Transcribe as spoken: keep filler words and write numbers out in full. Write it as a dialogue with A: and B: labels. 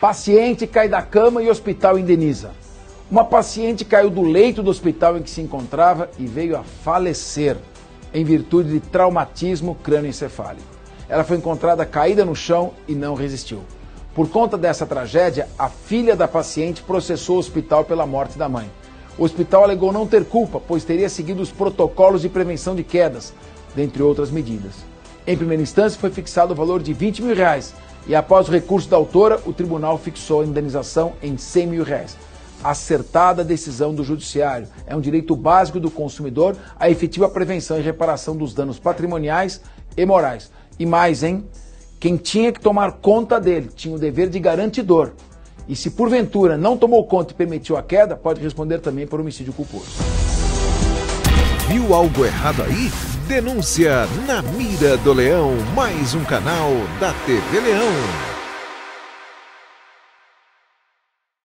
A: Paciente cai da cama e o hospital indeniza. Uma paciente caiu do leito do hospital em que se encontrava e veio a falecer em virtude de traumatismo crânioencefálico. Ela foi encontrada caída no chão e não resistiu. Por conta dessa tragédia, a filha da paciente processou o hospital pela morte da mãe. O hospital alegou não ter culpa, pois teria seguido os protocolos de prevenção de quedas, dentre outras medidas. Em primeira instância, foi fixado o valor de vinte mil reais e, após o recurso da autora, o tribunal fixou a indenização em cem mil reais. Acertada a decisão do judiciário. É um direito básico do consumidor a efetiva prevenção e reparação dos danos patrimoniais e morais. E mais, hein? Quem tinha que tomar conta dele tinha o dever de garantidor. E se porventura não tomou conta e permitiu a queda, pode responder também por homicídio culposo.
B: Viu algo errado aí? Denúncia na Mira do Leão, mais um canal da T V Leão.